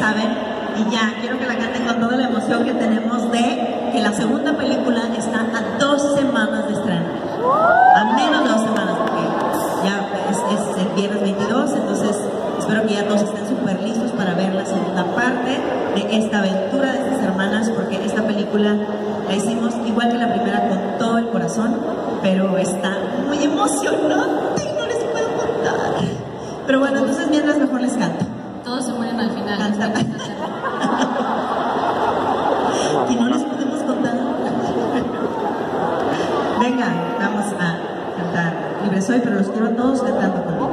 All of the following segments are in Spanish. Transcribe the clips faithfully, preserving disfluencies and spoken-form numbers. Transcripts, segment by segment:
saben, y ya quiero que la canten con toda la emoción que tenemos de que la segunda película está a dos semanas de estreno, a menos de dos semanas, porque ya es, es el viernes veintidós, entonces espero que ya todos estén súper listos para ver la segunda parte de esta aventura de estas hermanas, porque esta película la hicimos igual que la primera con todo el corazón, pero está muy emocionante y no les puedo contar. Pero bueno, entonces mientras mejor les canto. Todos se mueren al final. Canta. Y no les podemos contar. Venga, vamos a cantar Libre Soy, pero los quiero a todos cantando conmigo.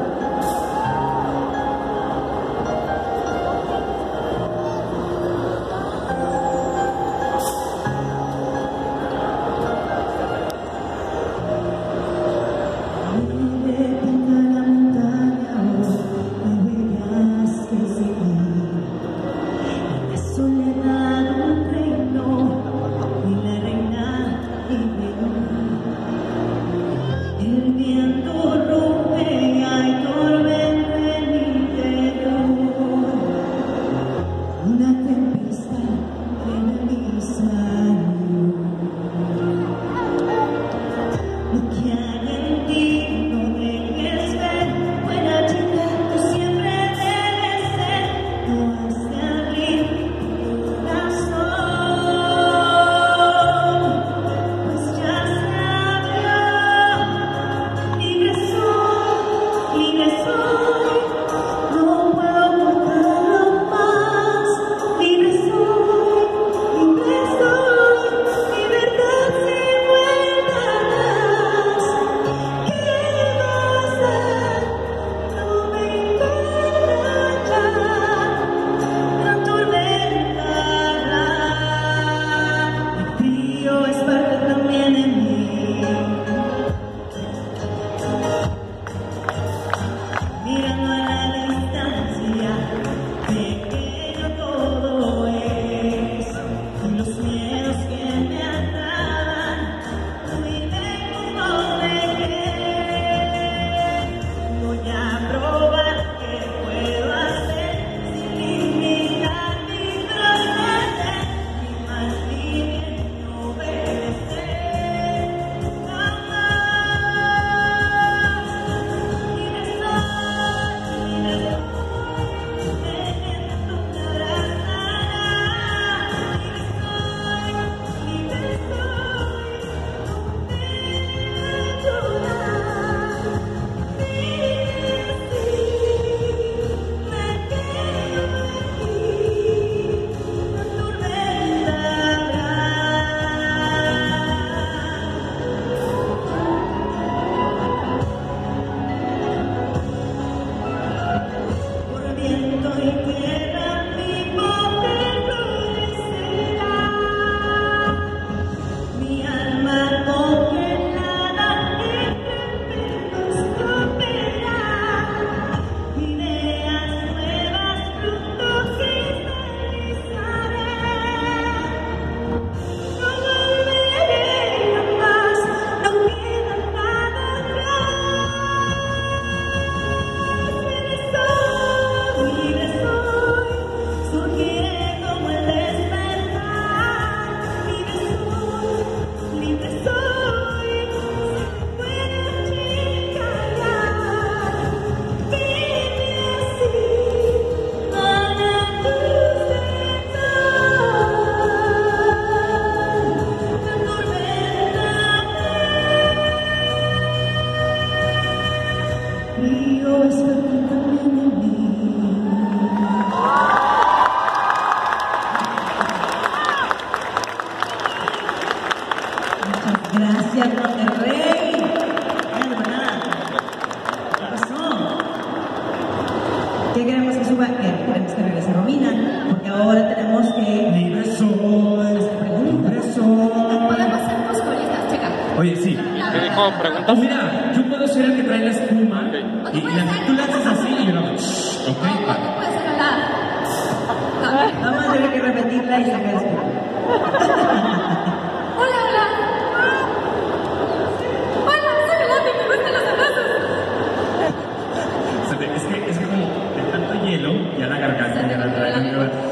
Gracias, Monterrey. ¿Qué pasó? ¿Qué queremos que suba? Queremos que regrese Romina, porque ahora tenemos que... Libre soy, libre soy. Podemos hacer unos colitas, checa. Oye, sí. ¿Qué dijo? ¿Preguntas? Oh, mira, yo puedo ser el que trae la espuma. Okay. Y, y la, tú la haces así y yo la hago. Shh, ok. O tú puedes hablar. Vamos a tener que repetirla y sacar esto. Hola, hola. Hola, soy Lati, me gustan los abrazos. Es que, es que como de tanto hielo, ya la garganta ya la trae.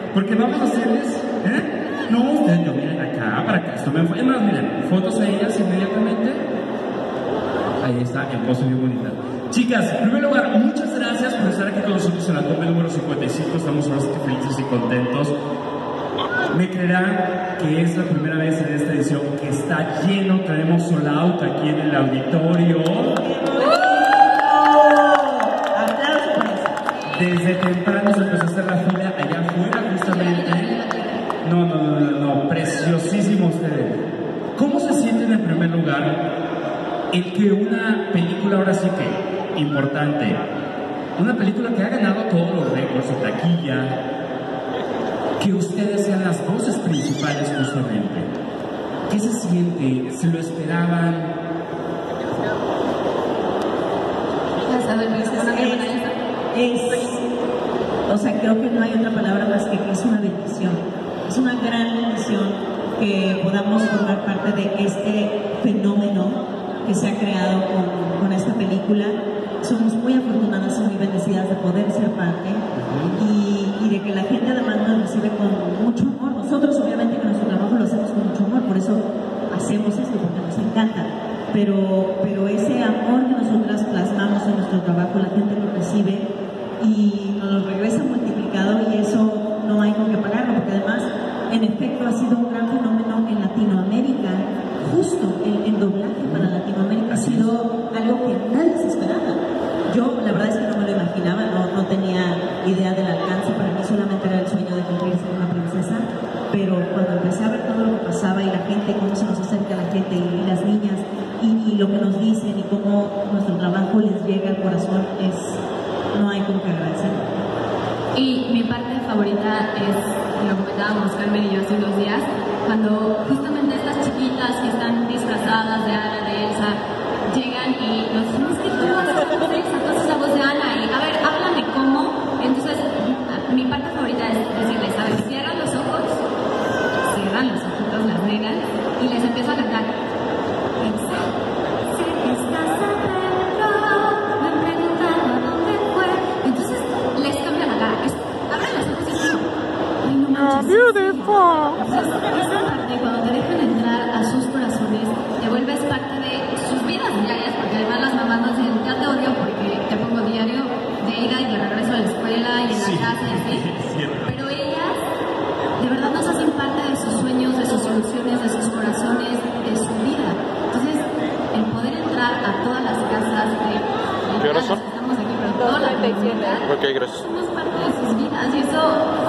Porque vamos a hacerles, ¿eh? No, ustedes no miren acá para que esto me enfoque. Es más, miren, fotos a ellas inmediatamente. Ahí está, en pose bien bonita. Chicas, en primer lugar, muchas gracias por estar aquí con nosotros en la toma número cincuenta y cinco. Estamos ahora sí que felices y contentos. Me creerán que es la primera vez en esta edición que está lleno. Tenemos sold out aquí en el auditorio. Desde temprano se empezó a hacer la fila allá afuera, justamente. No, no, no, no, no, preciosísimo ustedes. ¿Cómo se sienten en primer lugar el que una película, ahora sí que importante, una película que ha ganado todos los récords de taquilla, que ustedes sean las voces principales justamente? ¿Qué se siente? ¿Se lo esperaban? Ya saben, es una gran belleza. Es, o sea, creo que no hay otra palabra más que que es una bendición. Es una gran bendición que podamos formar parte de este fenómeno que se ha creado con, con esta película. Somos muy afortunadas y muy bendecidas de poder ser parte y, y de que la gente además nos recibe con mucho amor. Nosotros obviamente que nuestro trabajo lo hacemos con mucho amor, por eso hacemos esto, porque nos encanta. Pero, pero ese amor que nosotras plasmamos en nuestro trabajo, la gente lo recibe y nos lo regresa multiplicado, y eso no hay con qué pagarlo, porque además, en efecto, ha sido un gran fenómeno en Latinoamérica. Justo el, el doblaje para Latinoamérica ha sido algo que nadie se esperaba. Yo la verdad es que no me lo imaginaba, no, no tenía idea del alcance. Para mí solamente era el sueño de cumplir ser una princesa, pero cuando empecé a ver todo lo que pasaba y la gente, cómo se nos acerca la gente y las niñas y, y lo que nos dicen y cómo nuestro trabajo les llega al corazón, es, no hay como que agradecer. Y mi parte favorita es, lo comentábamos Carmen y yo hace unos días, cuando justamente estas chiquitas que están disfrazadas de Ana, de Elsa, llegan y nos dicen, es que tú vas a hacer Elsa, tú haces la voz de Ana, y a ver, háblame cómo. Entonces, mi parte favorita es decirles, a ver, cierran los ojos, cierran los ojitos las nenas, y les empiezo a cantar. Elsa, sé que estás adentro, me he preguntado dónde fue. Entonces, les cambia la cara. Es, abren los ojos y dicen, ay, no manches. Entonces, esa parte, cuando te dejan entrar a sus corazones, te vuelves parte de sus vidas diarias, porque además las mamás nos dicen, ya te odio porque te pongo diario de ida y de regreso a la escuela y en la Sí, casa y así. es cierto. Pero ellas, de verdad, nos hacen parte de sus sueños, de sus ilusiones, de sus corazones, de su vida. Entonces, el poder entrar a todas las casas de... ¿Qué horas son? Estamos aquí, pero toda la comunidad, Ok, gracias. somos parte de sus vidas y eso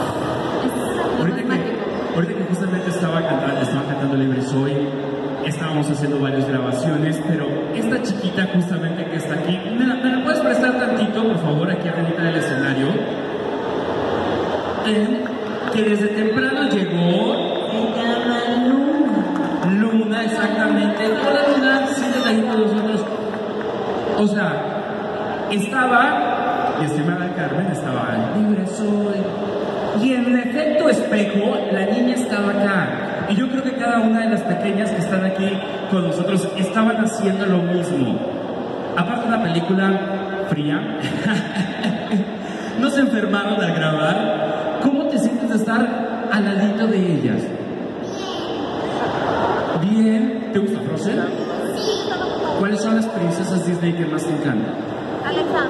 es lo Ahorita más que, mágico. ahorita que justamente estaba cantando, estaba cantando Libre Soy, estábamos haciendo varias grabaciones, pero esta chiquita justamente que está aquí, ¿me la, me la puedes prestar tantito, por favor, aquí arriba del escenario? Eh, que desde temprano llegó. Se llama Luna. Luna, exactamente. Hola Luna, siéntate ahí con nosotros. O sea, estaba, mi estimada Carmen, estaba libre soy. Y en efecto espejo, la niña estaba acá. Y yo creo que cada una de las pequeñas que están aquí con nosotros estaban haciendo lo mismo. Aparte de una película fría, no se enfermaron al grabar. ¿Cómo te sientes de estar al ladito de ellas? Bien. ¿Te gusta Frozen? ¿Cuáles son las princesas Disney que más te encantan? Alexa.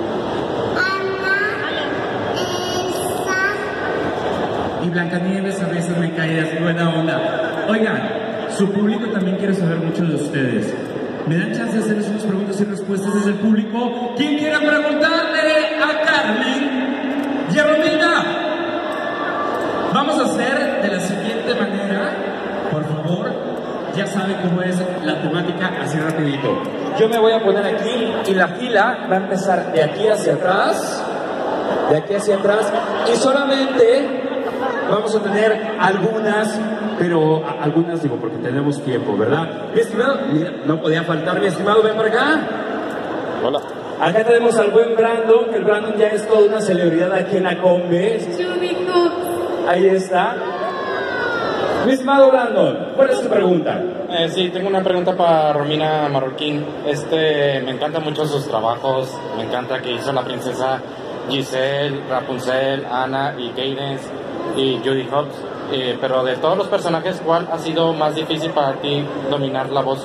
Y Blancanieves a veces me cae de buena onda. Oigan, su público también quiere saber mucho de ustedes. ¿Me dan chance de hacerles unas preguntas y respuestas desde el público? ¿Quién quiera preguntarle a Carmen y a Romina? Vamos a hacer de la siguiente manera, por favor, ya saben cómo es la temática, así rapidito. Yo me voy a poner aquí y la fila va a empezar de aquí hacia atrás, de aquí hacia atrás, y solamente vamos a tener algunas, pero a- algunas digo porque tenemos tiempo, ¿verdad? Mi estimado, mira, no podía faltar, mi estimado, ven para acá. Hola. Acá tenemos al buen Brandon, que el Brandon ya es toda una celebridad aquí en la Combe. Ahí está. Mi estimado Brandon, ¿cuál es tu pregunta? Eh, sí, tengo una pregunta para Romina Marroquín. Este, me encantan mucho sus trabajos. Me encanta que hizo la princesa Giselle, Rapunzel, Ana y Cadence. y Judy Hopps. Eh, pero de todos los personajes, ¿cuál ha sido más difícil para ti dominar la voz?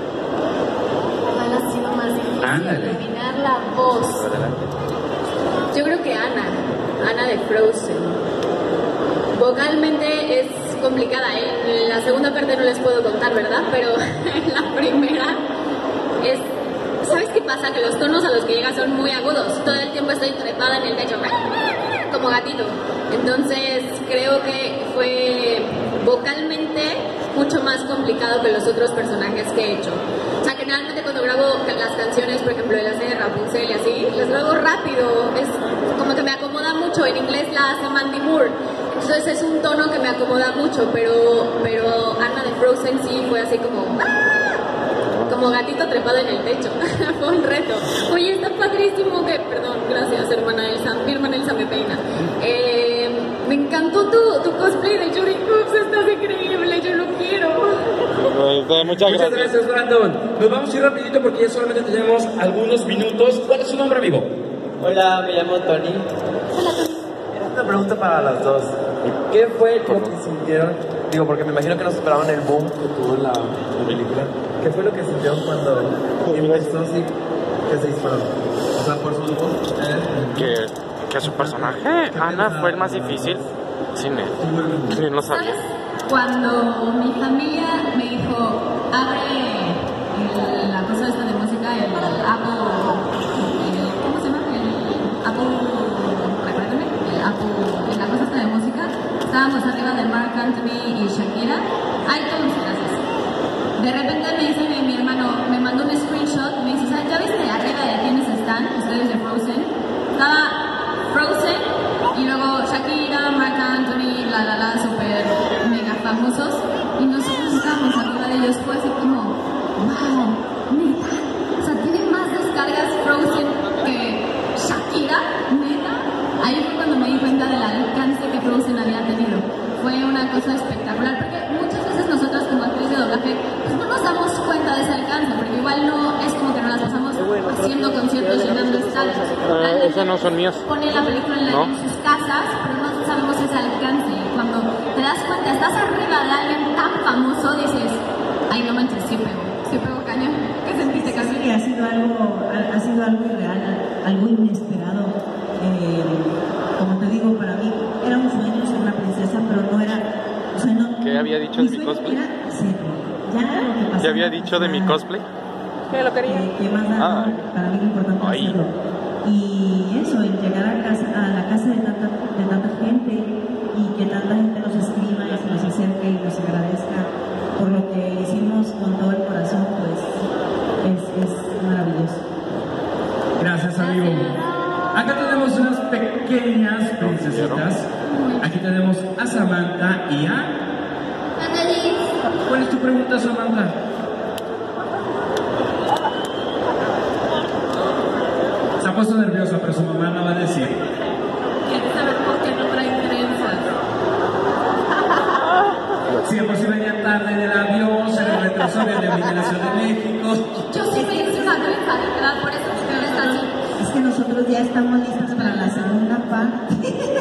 ¿Cuál ha sido más difícil Ándale. dominar la voz? Yo creo que Ana, Ana de Frozen. Vocalmente es complicada, ¿eh? En la segunda parte no les puedo contar, ¿verdad? Pero en la primera es... ¿Sabes qué pasa? Que los tonos a los que llega son muy agudos. Todo el tiempo estoy trepada en el techo, como gatito. Entonces creo que fue vocalmente mucho más complicado que los otros personajes que he hecho. O sea, generalmente cuando grabo las canciones, por ejemplo, de la serie Rapunzel y así, las grabo rápido. Es como que me acomoda mucho. En inglés la hace Mandy Moore. Entonces es un tono que me acomoda mucho, pero, pero Anna de Frozen sí fue así como... como gatito trepado en el techo. Fue un reto. Oye, está padrísimo que... Perdón, gracias, hermana Elsa. Mi hermana Elsa me peina. Eh, me encantó tu, tu cosplay de Judy Hopps. Estás increíble, yo lo quiero. Pues, muchas Muchas gracias. gracias, Brandon. Nos vamos a ir rapidito porque ya solamente tenemos algunos minutos. ¿Cuál es su nombre, amigo? Hola, me llamo Tony. Hola, Tony. Era una pregunta para las dos. ¿Qué fue lo que sintieron? Digo, porque me imagino que no esperaban el boom que tuvo la, la película. ¿Qué fue lo que sintieron cuando empezó así que se disparó? O sea, por su voz. Que, que su personaje, Ana, fue el más difícil. Sin él. Sí, no sabía. ¿Sabes? Cuando mi familia me dijo, abre el- la cosa esta de música, el Apple, el- ¿cómo se llama? El Apple, recuérdame, el Apple, la cosa esta de música, estábamos arriba de Marc Anthony y Shakira, iTunes, gracias. De repente me dice mi, mi hermano, me mandó un screenshot, me dice, ¿sabes? ¿Ya viste arriba de quiénes están? Ustedes de Frozen. Estaba Frozen y luego Shakira, Marc Anthony, la la la, super mega famosos. Y nosotros estábamos arriba de ellos, fue así como, wow, neta. O sea, tiene más descargas Frozen que Shakira, neta. Ahí fue cuando me di cuenta del alcance que Frozen había tenido. Fue una cosa espectacular, porque muchas veces nosotros como actriz de doblaje pues no nos damos cuenta de ese alcance, porque igual no es como que nos las pasamos haciendo conciertos, llenando estadios. Eh, esos no son míos. Ponen la película en, la- ¿No? en sus casas, pero no sabemos ese alcance. Cuando te das cuenta, estás arriba de alguien tan famoso, dices, ay no manches, sí pego, sí pego cañón. ¿Qué sentiste, Sí, Casi? que ha sido algo, ha, ha sido algo irreal, algo inesperado. Eh, como te digo, para mí era un sueño ser una princesa, pero no era. O sea, no, ¿Qué había dicho mi de mi sueño cosplay? era hacerlo. Ya lo que pasó. ¿Qué había dicho de mi cosplay? Que lo quería. Eh, ¿Qué más da? Ah. Para mí lo importante es Ay. hacerlo. Y eso, el llegar a, casa, a la casa de tanta, de tanta gente y que tanta gente nos escriba y se nos acerque y nos agradezca por lo que hicimos con todo el corazón, pues es, es maravilloso. Gracias, amigo. Acá tenemos unas pequeñas princesitas. Aquí tenemos a Samantha y a... ¿Cuál es tu pregunta, Samantha? Se ha puesto nerviosa, pero su mamá no va a decir. ¿Quieres saber por qué no traen trenzas? Siempre se venía tarde en el avión, se le retrasó desde la Migración de México. Yo sí me hice una trenza, de verdad, por eso mi pelo está así. Es que nosotros ya estamos listos para la segunda parte.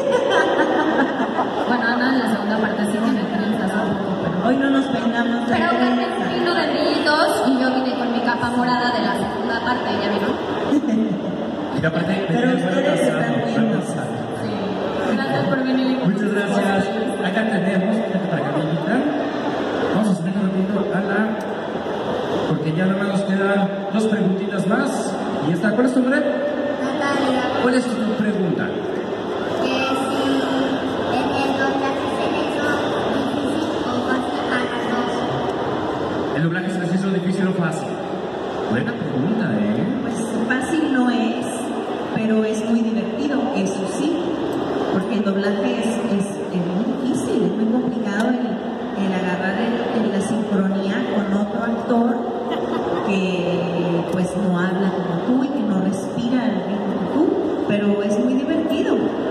Bueno, Ana en la segunda parte sí tiene trenzas un poco, pero... Hoy no nos peinamos de Pero Carmen trenza. vino de brillitos y yo vine con mi capa morada de la segunda parte, ¿ya vieron? Y aparte, Pero venía ustedes retrasado, están viendo. retrasado. Sí. Gracias por venir. Muchas gracias. Acá tenemos, fíjate para acá, amiguita. Vamos a seguir rapidito a la... Porque ya nada más nos quedan dos preguntitas más. Y está, ¿cuál es tu nombre? Natalia, ¿Cuál es tu pregunta? que si en el doblaje se le hizo difícil o fácil a las dos. ¿El doblaje se les hizo difícil o fácil? Buena pregunta, ¿eh? Pues fácil no es, pero es muy divertido, eso sí, porque el doblaje es, es, es muy difícil, es muy complicado el, el agarrar el, el- la sincronía con otro actor que pues no habla como tú y que no respira al ritmo que tú, pero es muy divertido.